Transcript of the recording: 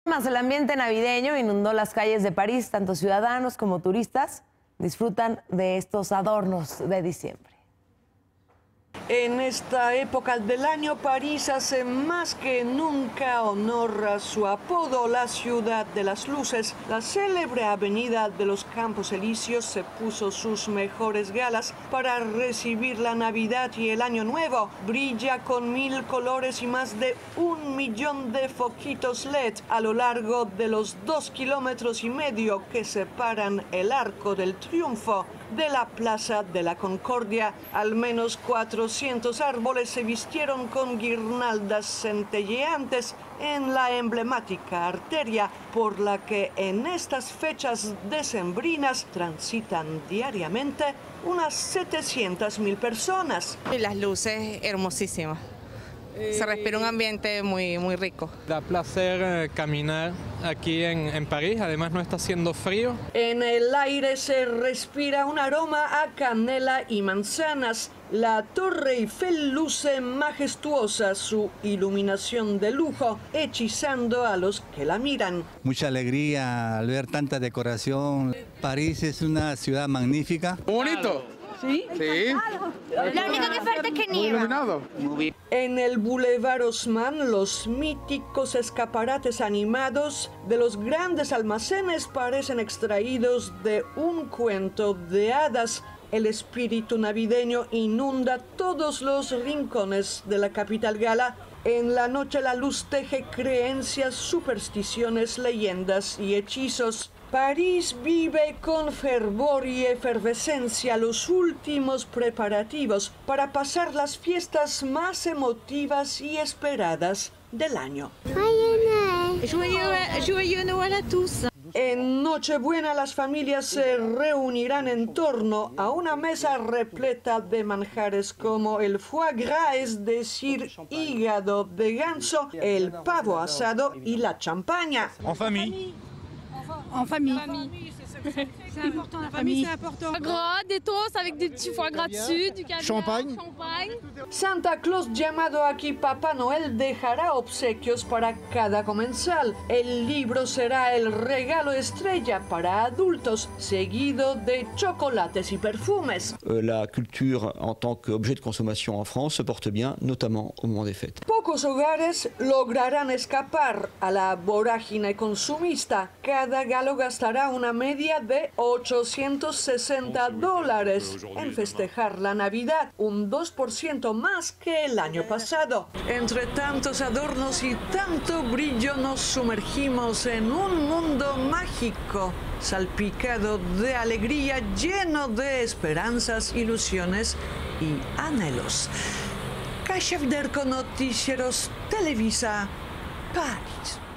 Más el ambiente navideño inundó las calles de París. Tanto ciudadanos como turistas disfrutan de estos adornos de diciembre. En esta época del año, París hace más que nunca honor a su apodo, la ciudad de las luces. La célebre avenida de los Campos Elíseos se puso sus mejores galas para recibir la Navidad y el Año Nuevo. Brilla con 1000 colores y más de 1 millón de foquitos LED a lo largo de los 2,5 kilómetros que separan el Arco del Triunfo de la Plaza de la Concordia. Al menos 400 árboles se vistieron con guirnaldas centelleantes en la emblemática arteria por la que en estas fechas decembrinas transitan diariamente unas 700.000 personas. Y las luces hermosísimas. Se respira un ambiente muy rico. Da placer caminar aquí en París, además no está haciendo frío. En el aire se respira un aroma a canela y manzanas. La Torre Eiffel luce majestuosa, su iluminación de lujo, hechizando a los que la miran. Mucha alegría al ver tanta decoración. París es una ciudad magnífica. Bonito. ¿Sí? Sí. Lo único que falta es que nieva. Iluminado. En el Boulevard Haussmann, los míticos escaparates animados de los grandes almacenes parecen extraídos de un cuento de hadas. El espíritu navideño inunda todos los rincones de la capital gala. En la noche la luz teje creencias, supersticiones, leyendas y hechizos. París vive con fervor y efervescencia los últimos preparativos para pasar las fiestas más emotivas y esperadas del año. Joyeux Noël à tous. En Nochebuena las familias se reunirán en torno a una mesa repleta de manjares como el foie gras, es decir, hígado de ganso, el pavo asado y la champaña. En famille. En famille. C'est important, la famille, c'est important. Gras, des toasts avec des petits foie gras dessus, du caviar, Champagne. Santa Claus, llamado aquí Papá Noel, dejará obsequios para cada comensal. El libro será el regalo estrella para adultos, seguido de chocolates y perfumes. La culture en tant qu'objet de consommation en France se porte bien, notamment au moment des fêtes. Pocos hogares lograrán escapar a la vorágine consumista. Cada galo gastará una media de $860 en festejar la Navidad, un 2% más que el año pasado. Entre tantos adornos y tanto brillo nos sumergimos en un mundo mágico, salpicado de alegría, lleno de esperanzas, ilusiones y anhelos. Kashef Derko, Noticieros Televisa, París.